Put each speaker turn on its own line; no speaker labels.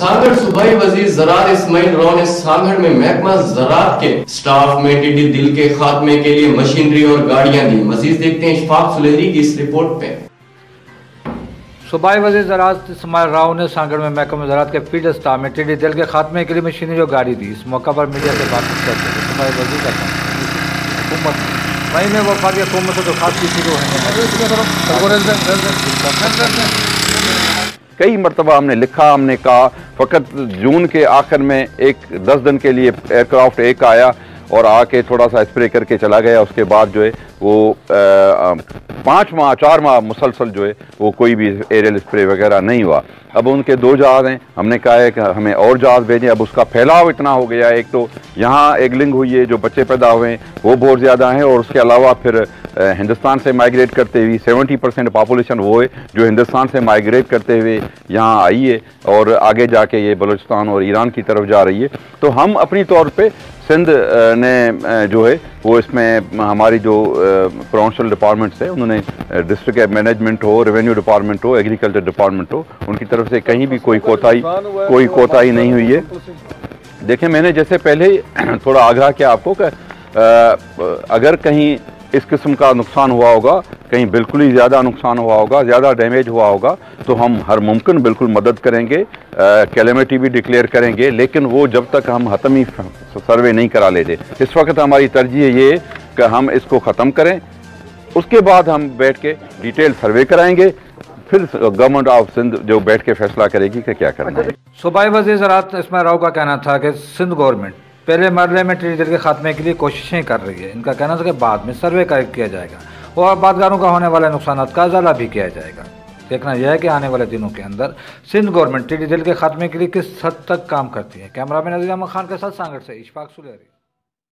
سانگڑ صوبائی وزیر زراعت اسماعیل راؤ نے سانگڑ میں محکمہ زراعت کے سٹاف میں ٹڈی دل کے خاتمے کے لیے مشینری اور گاڑیاں دی. مزید دیکھتے ہیں اشفاق سلیری کی اس رپورٹ پہ.
صوبائی وزیر زراعت اسماعیل راؤ نے سانگڑ میں محکمہ زراعت کے فیلڈ سٹاف میں ٹڈی دل کے خاتمے کے لیے مشینری اور گاڑی دی. اس موقع پر میڈیا سے بات کرتے ہوئے صوبائی وزیر کا حکومت مئی میں وفاقی حکومت سے درخواست کی تھی
کئی مرتبہ ہم نے لکھا، ہم نے کہا فقط جون کے آخر میں 10 دن کے لیے ایئر کرافٹ ایک آیا اور آ کے تھوڑا سا اسپرے کر کے چلا گیا. اس کے بعد جو ہے وہ 4 ماہ مسلسل جو ہے وہ کوئی بھی ایریل اسپرے وغیرہ نہیں ہوا. اب ان کے 2 جہاز ہیں، ہم نے کہا ہے کہ ہمیں اور جہاز بھیجیں. اب اس کا پھیلاؤ اتنا ہو گیا ہے، ایک تو یہاں ایگلنگ ہوئی ہے، جو بچے پیدا ہوئے ہیں وہ بہت زیادہ ہیں، اور اس کے علاوہ پھر ہندوستان سے مائیگریٹ کرتے ہوئی 70% پاپولیشن وہ ہے جو ہندوستان سے مائیگریٹ کرتے ہوئے یہاں آئی ہے اور آگے جا کے یہ بلوچستان اور ایران کی طرف جا رہی ہے. تو ہم اپنی طور پہ سندھ نے جو ہے وہ اس میں ہماری جو پروونشل ڈپارٹمنٹس ہے انہوں نے ڈسٹرکٹ مینجمنٹ ہو، ریونیو ڈپارٹمنٹ ہو، ایگریکلچر ڈپارٹمنٹ ہو، ان کی طرف سے کہیں بھی کوئی کوتاہی نہیں ہوئی ہے. دیکھیں میں نے جیسے پہلے تھوڑا آگاہ کیا آپ کو کہ اگر کہیں اس قسم کا نقصان ہوا ہوگا، کہیں بالکل ہی زیادہ نقصان ہوا ہوگا، زیادہ ڈیمیج ہوا ہوگا تو ہم ہر ممکن بالکل مدد کریں گے، کیلیمٹی بھی ڈکلیئر کریں گے، لیکن وہ جب تک ہم حتمی سروے نہیں کرا لیتے. اس وقت ہماری ترجیح یہ ہے کہ ہم اس کو ختم کریں، اس کے بعد ہم بیٹھ کے ڈیٹیل سروے کرائیں گے، پھر گورنمنٹ آف سندھ جو بیٹھ کے فیصلہ کرے گی کہ کیا کرنا ہے.
صوبائی وزیر زراعت اسماعیل راؤ کا کہنا تھا کہ سندھ گورنمنٹ پہلے مرحلے میں ٹڈی دل کے خاتمے کے لیے کوششیں کر رہی ہے. ان کا کہنا تھا کہ بعد میں سروے کیا جائے گا اور آبادگاروں کا ہونے والے نقصانات کا ازالہ بھی کیا جائے گا. دیکھنا یہ ہے کہ آنے والے دنوں کے اندر سندھ گورنمنٹ ٹڈی دل کے خاتمے کے لیے کس حد تک کام کرتی ہے. کیمرہ مین عزیز احمد خان کے ساتھ سانگڑ سے اشفاق سلیری.